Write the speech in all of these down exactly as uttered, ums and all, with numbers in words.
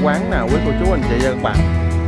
quán nào quý cô chú anh chị và các bạn.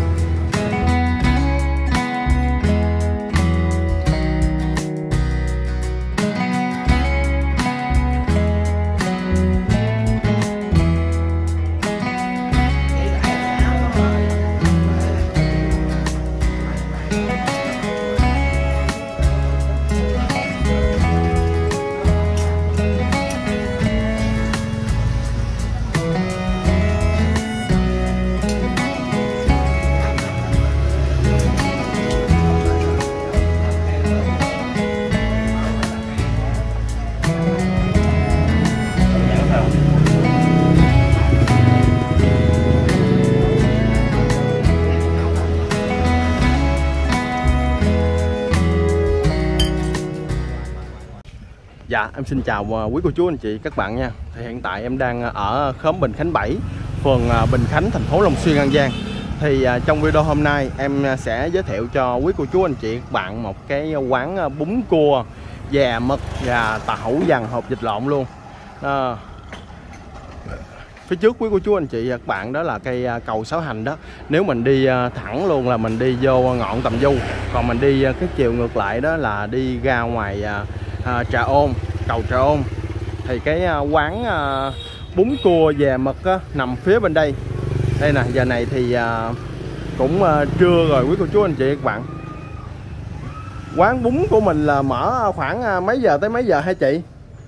Dạ, em xin chào quý cô chú anh chị các bạn nha. Thì hiện tại em đang ở khóm Bình Khánh bảy, phường Bình Khánh, thành phố Long Xuyên, An Giang. Thì trong video hôm nay em sẽ giới thiệu cho quý cô chú anh chị các bạn một cái quán bún cua dè mực và tàu dằn hộp vịt lộn luôn. À, phía trước quý cô chú anh chị các bạn đó là cây cầu Sáu Hành đó. Nếu mình đi thẳng luôn là mình đi vô ngọn Tầm Du, còn mình đi cái chiều ngược lại đó là đi ra ngoài À, Trà Ôn, cầu Trà Ôn. Thì cái à, quán à, bún cua dè mực á, nằm phía bên đây. Đây nè, giờ này thì à, cũng à, trưa rồi quý cô chú anh chị các bạn. Quán bún của mình là mở khoảng à, mấy giờ tới mấy giờ hả chị?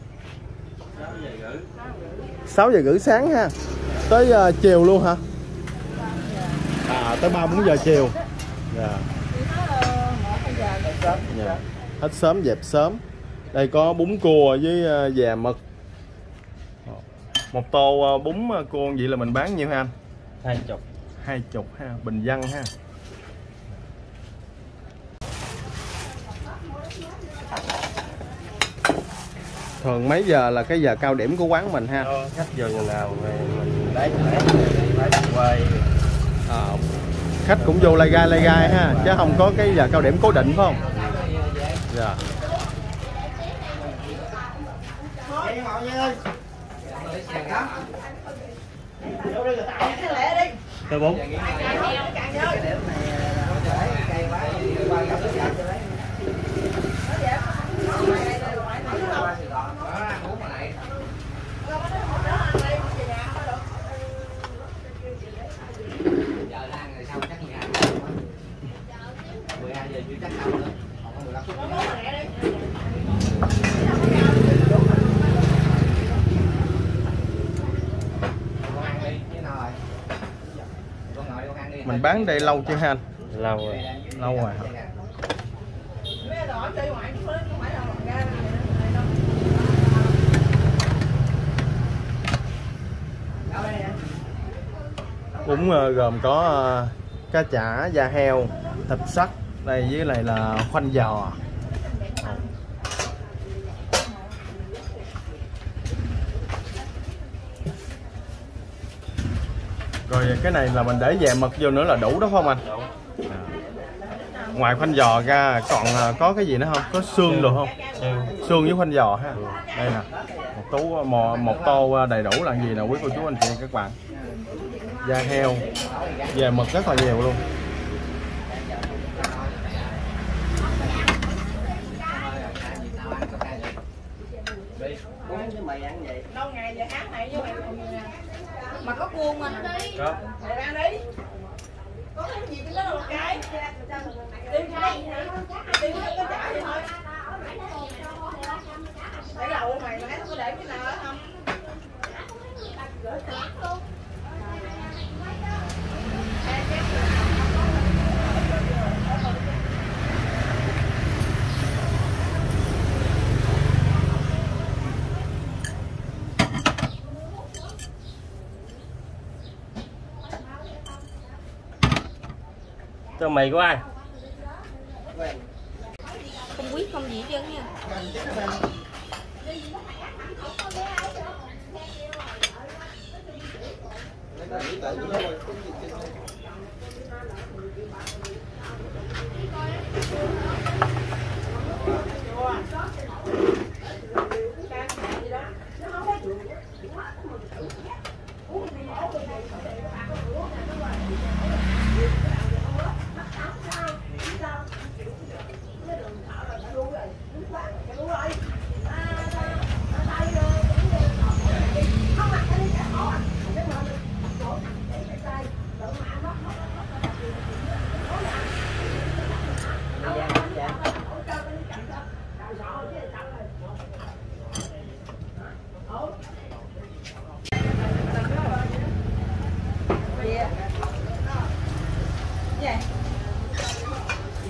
sáu giờ rưỡi sáng ha. Tới à, chiều luôn hả? À, tới ba bốn giờ chiều. Yeah. Yeah. Hết sớm dẹp sớm. Đây có bún cua với dè mực. Một tô bún cua vậy là mình bán nhiêu ha anh? Hai chục. Hai chục ha, bình dân ha. Thường mấy giờ là cái giờ cao điểm của quán mình ha? Ờ, khách vô giờ nào mình lấy lấy quay. À, khách cũng vô lai gai lai gai ha, chứ không có cái giờ cao điểm cố định phải không? Dạ. Tôi bốn. Mình bán đây lâu chưa ha anh? Lâu rồi. Lâu rồi hả? Bún gồm có cá chả, da heo, thịt sắt, đây với lại là khoanh giò. Rồi cái này là mình để dè mực vô nữa là đủ đó phải không anh? Đủ. À. Ngoài khoanh giò ra còn có cái gì nữa không? Có xương được không? Xương. Xương với khoanh giò ha. Đây nè. Một tú một, một tô đầy đủ là gì nè quý cô chú anh chị các bạn. Da heo, dè mực rất là nhiều luôn. Lâu ngày giờ tháng này với mà có cua không anh? Có. Để ăn đi. Có cái gì cái đó là cái. Đi cái đi cái chả vậy thôi. Để đầu mày mà nó có để cái nào đó không? Cho mì của ai? Không biết không gì chứ nha.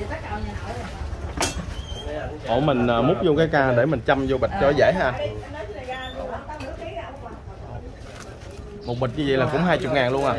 Ủa mình uh, múc vô cái ca để mình châm vô bịch cho dễ ha. Một bịch như vậy là cũng hai mươi ngàn luôn à.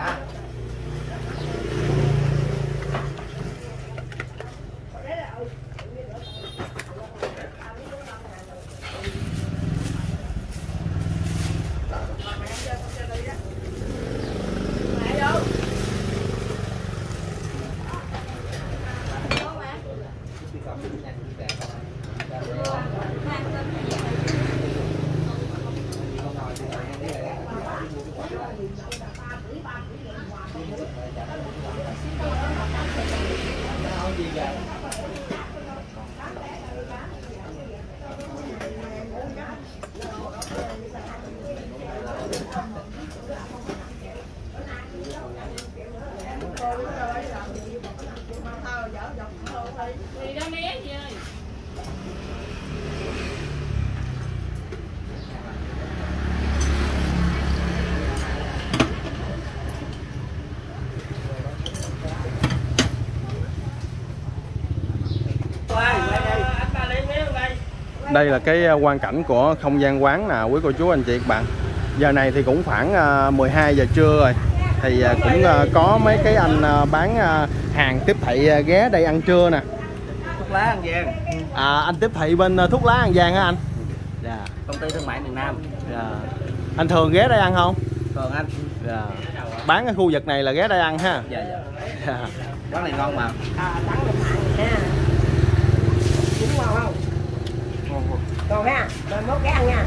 Đây là cái quang cảnh của không gian quán nè quý cô chú anh chị các bạn. Giờ này thì cũng khoảng mười hai giờ trưa rồi. Thì cũng có mấy cái anh bán hàng tiếp thị ghé đây ăn trưa nè. Thuốc lá An Giang. À, anh tiếp thị bên thuốc lá An Giang hả anh? Dạ, công ty thương mại miền Nam. Dạ. Anh thường ghé đây ăn không? Còn anh. Dạ. Bán ở khu vực này là ghé đây ăn ha. Dạ dạ. Dạ. Quán này ngon mà. À, đắng được hàng nha. Đúng ngon không? Còn ha, rồi mốt ghé ăn nha.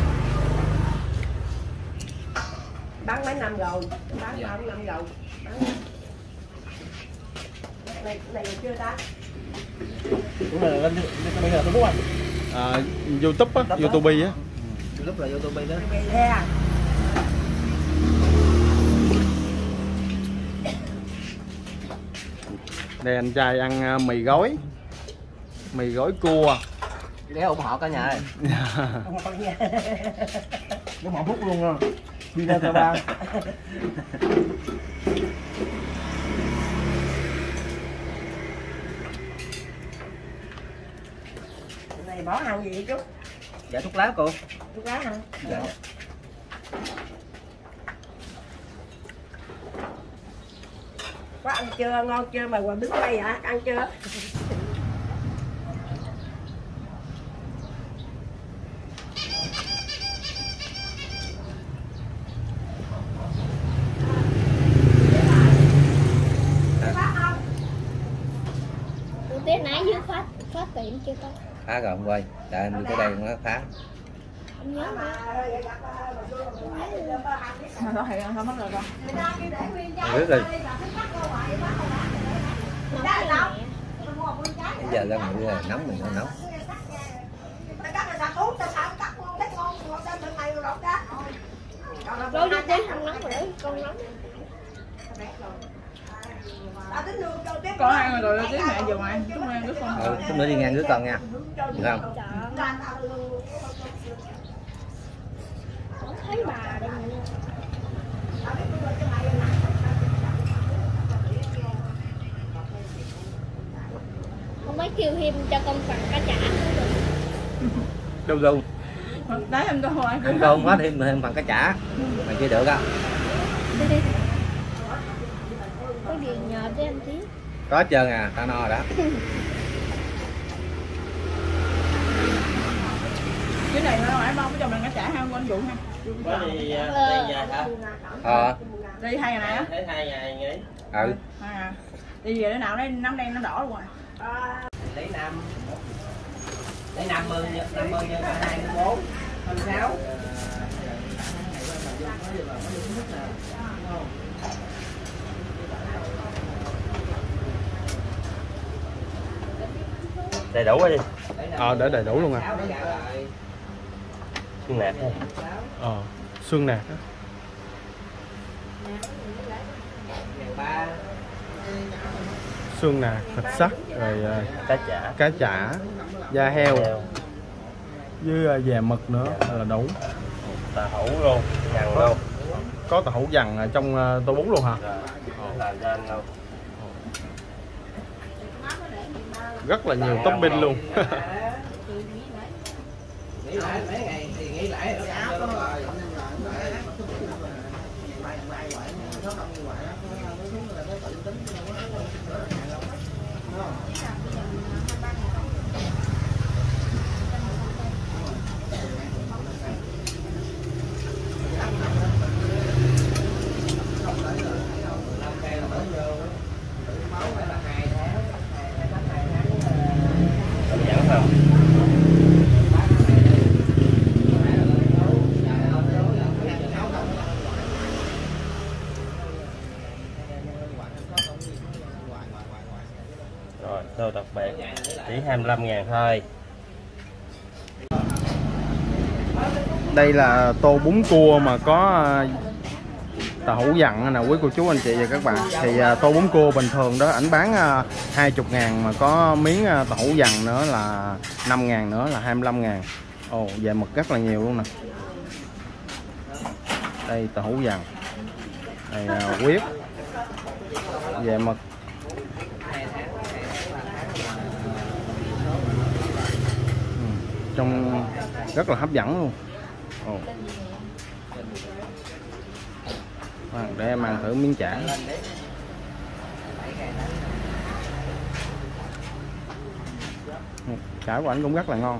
Bán mấy năm rồi, bán bao nhiêu năm rồi. Bán... Này, này là chưa ta? Đúng rồi, lên bây giờ tôi muốn anh. À, YouTube á, YouTube á. Lúc là YouTube đó. Yeah. Đây anh trai ăn mì gói. Mì gói cua. Ghé ủng hộ cả nhà ơi. Ủng hộ Phúc luôn rồi. Đi ra ba. Này bỏ hàng gì chú? Dạ thuốc lá cô. Thuốc lá hả? Dạ. Có ăn chưa? Ngon chưa mà quà đứng đây hả? Ăn chưa? Tết nãy dưới phát phát tiệm chưa ta? Phá rồi ông ơi, đợi anh đi tới đây nó phá. Không nhớ nữa. Nó hay không mất rồi con. Rước đi. Nóng Bây giờ ra ngoài rồi, nóng mình không nóng. rồi đi tí không nóng rồi đấy, con nóng. Có ăn rồi rồi tí mẹ giờ ngoài chút nữa đứa con. Ừ, chút nữa đi ngang đứa con nha. Được không? Không thấy bà đây nè. Không mấy kêu thêm cho con phần cá chả nữa được. Đâu đâu. Đấy em đâu hỏi. Ăn con quá thêm thêm phần cá chả. Mày chưa được á. Có gì nhờ cho em tí. Có hết trơn à, tao no rồi đó. Cái này nó hỏi bao có chồng mình cá chả ha, anh Dụ ha. Có đi đi nhà hả? Ờ. Đi hai ngày này á. Thấy hai ngày nghỉ. Ừ. À. Đi về đứa nào đấy nắm đen nó đỏ luôn rồi. Lấy năm. Lấy năm mươi năm mươi nhân hai mươi bốn, hai mươi sáu. Đầy đủ quá đi. Ờ, để đầy đủ luôn à. Xương nạc thôi. Ờ, xương nạc á. Xương nạc, thịt sắt, rồi Cá chả. cá chả, da heo, với dè mực nữa là đủ. Tàu hũ luôn, nhằn luôn. Có tàu hũ dằn trong tô bún luôn hả? Là ra đâu. rất là nhiều topping luôn. Nghỉ lại mấy ngày thì nghỉ lại ở ăn cho nó rồi. Rồi, tô đặc biệt chỉ hai mươi lăm ngàn thôi. Đây là tô bún cua mà có tàu hũ dặn nè quý cô chú anh chị và các bạn. Thì uh, tô bún cua bình thường đó ảnh bán uh, hai mươi ngàn, mà có miếng uh, tàu hũ dặn nữa là năm ngàn, nữa là hai mươi lăm ngàn. Ồ, về mực rất là nhiều luôn nè. Đây tàu hũ dặn, đây uh, huyết, về mực. Ừ, trông rất là hấp dẫn luôn. Ồ. Để em ăn thử miếng chả. Chả của anh cũng rất là ngon.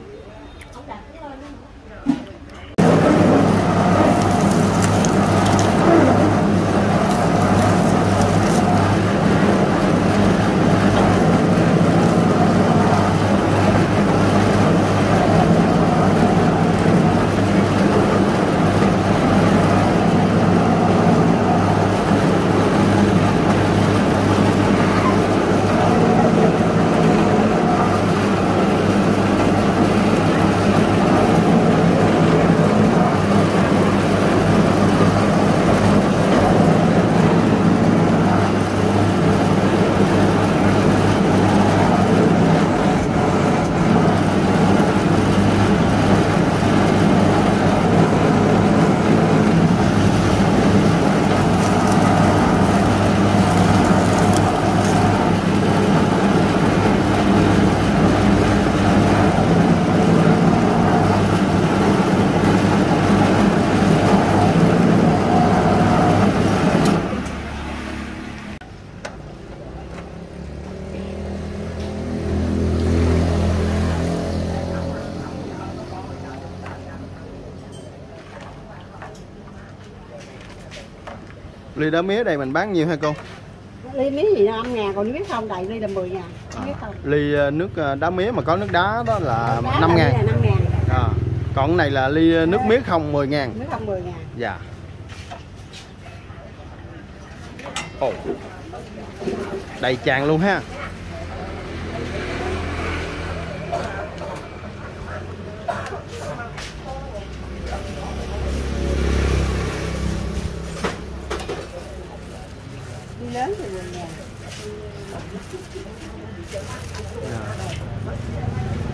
Ly đá mía đây mình bán nhiêu hả cô? Ly mía gì năm ngàn, còn nước không đầy ly là mười ngàn. À, ly nước đá mía mà có nước đá đó là đá năm ngàn. Là năm ngàn. À, còn cái này là ly nước mía không mười ngàn. Nước không mười ngàn. Dạ. Ồ, đầy tràn luôn ha. Ly lớn thì mười ngàn. Dạ.